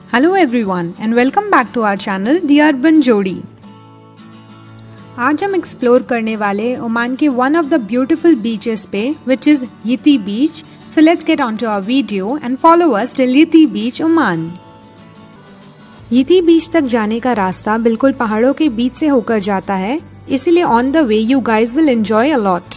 Hello everyone and welcome back to our channel the Urban Jodi. आज हम explore करने वाले ओमान के one of the beautiful beaches पे which is Yiti beach. So let's get on to our video and follow us till Yiti beach Oman. Yiti beach तक जाने का रास्ता बिल्कुल पहाड़ों के बीच से होकर जाता है, इसीलिए on the way you guys will enjoy a lot.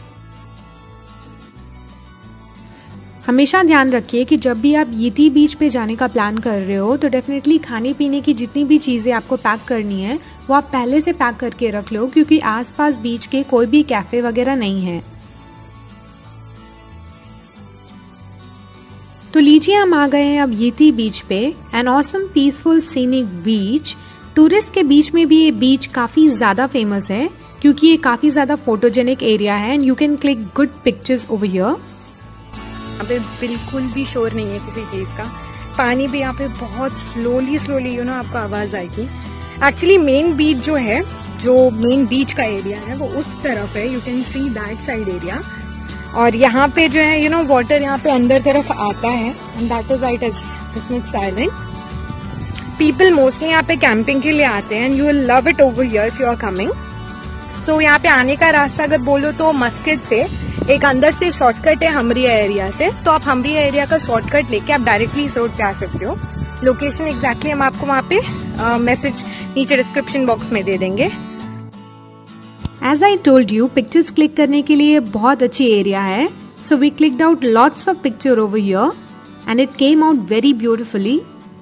हमेशा ध्यान रखिए कि जब भी आप यिती बीच पे जाने का प्लान कर रहे हो तो डेफिनेटली खाने पीने की जितनी भी चीज़ें आपको पैक करनी है वो आप पहले से पैक करके रख लो, क्योंकि आसपास बीच के कोई भी कैफे वगैरह नहीं है। तो लीजिए हम आ गए हैं अब यिती बीच पे, an awesome peaceful scenic beach. Tourist के बीच में भी ये बीच काफ़ी ज़्यादा फेमस है क्योंकि ये काफ़ी ज़्यादा फोटोजेनिक एरिया है and you can click good pictures over here. यहाँ पे बिल्कुल भी शोर नहीं है किसी चीज का। पानी भी यहाँ पे बहुत स्लोली आपको आवाज आएगी। एक्चुअली मेन बीच जो है, जो मेन बीच का एरिया है वो उस तरफ है, you can see that side area. और यहाँ पे जो है वाटर यहाँ पे अंदर तरफ आता है and that is right is silent. People mostly यहाँ पे कैंपिंग के लिए आते हैं and you will love it over here if you are coming. So यहाँ पे आने का रास्ता अगर बोलो तो मस्जिद से एक अंदर से शॉर्टकट है हमरिया एरिया से, तो आप हमरिया एरिया का शॉर्टकट लेके आप डायरेक्टली इस रोड पे आ सकते हो। लोकेशन एग्जैक्टली हम आपको वहाँ पे मैसेज नीचे डिस्क्रिप्शन बॉक्स में दे देंगे। As I told you, pictures click करने के लिए बहुत अच्छी एरिया है। So we clicked out lots of picture over here and it came out very beautifully.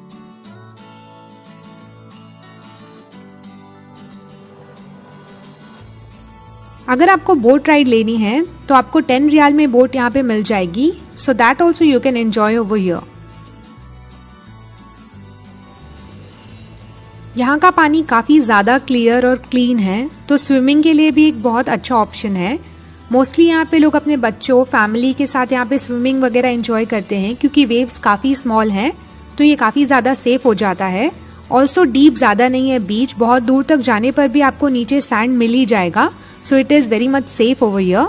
अगर आपको बोट राइड लेनी है तो आपको 10 रियाल में बोट यहाँ पे मिल जाएगी, so that also you can enjoy over here. यहाँ का पानी काफ़ी ज़्यादा क्लियर और क्लीन है, तो स्विमिंग के लिए भी एक बहुत अच्छा ऑप्शन है। मोस्टली यहाँ पे लोग अपने बच्चों फैमिली के साथ यहाँ पे स्विमिंग वगैरह एंजॉय करते हैं क्योंकि वेव्स काफ़ी स्मॉल हैं, तो ये काफ़ी ज़्यादा सेफ हो जाता है। ऑल्सो डीप ज़्यादा नहीं है बीच, बहुत दूर तक जाने पर भी आपको नीचे सैंड मिल ही जाएगा, so it is very much safe over here.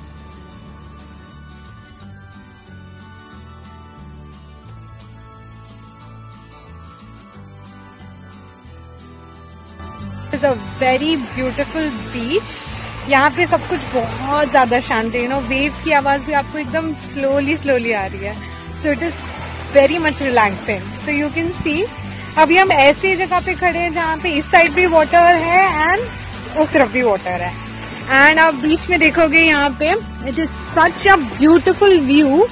It's a very beautiful beach. यहाँ पे सब कुछ बहुत ज्यादा शांत है, वेव्स की आवाज भी आपको एकदम स्लोली आ रही है, so it is very much relaxing. So you can see अभी हम ऐसी जगह पे खड़े हैं जहाँ पे इस साइड भी वाटर है एंड उस तरफ भी वाटर है। एंड आप बीच में देखोगे यहाँ पे it is such a beautiful view.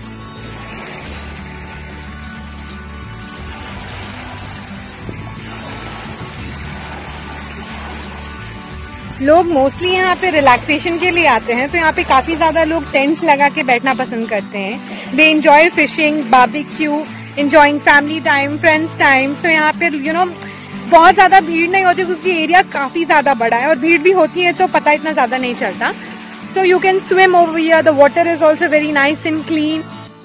लोग मोस्टली यहाँ पे रिलैक्सेशन के लिए आते हैं, तो यहाँ पे काफी ज्यादा लोग टेंट्स लगा के बैठना पसंद करते हैं। They enjoy fishing, barbecue, enjoying family time, friends time. So यहाँ पे बहुत ज्यादा भीड़ नहीं होती क्योंकि एरिया काफी ज्यादा बड़ा है, और भीड़ भी होती है तो पता इतना ज्यादा नहीं चलता। So you can swim over here, the water is also very nice and clean.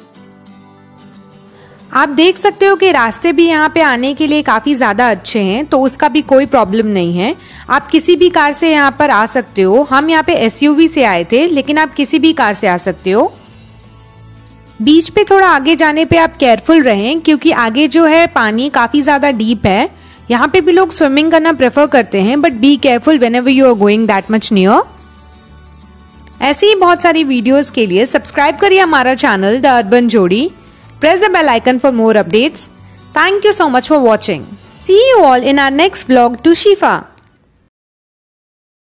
आप देख सकते हो कि रास्ते भी यहाँ पे आने के लिए काफी ज्यादा अच्छे हैं, तो उसका भी कोई प्रॉब्लम नहीं है। आप किसी भी कार से यहाँ पर आ सकते हो। हम यहाँ पे SUV से आए थे, लेकिन आप किसी भी कार से आ सकते हो। बीच पे थोड़ा आगे जाने पे आप केयरफुल रहें क्योंकि आगे जो है पानी काफी ज्यादा डीप है। यहाँ पे भी लोग स्विमिंग करना प्रेफर करते हैं, but be careful whenever you are going that much near. ऐसी ही बहुत सारी वीडियोस के लिए सब्सक्राइब करिए हमारा channel the Urban Jodi. Press the bell icon for more updates. Thank you so much for watching. See you all in our next vlog टू शिफा।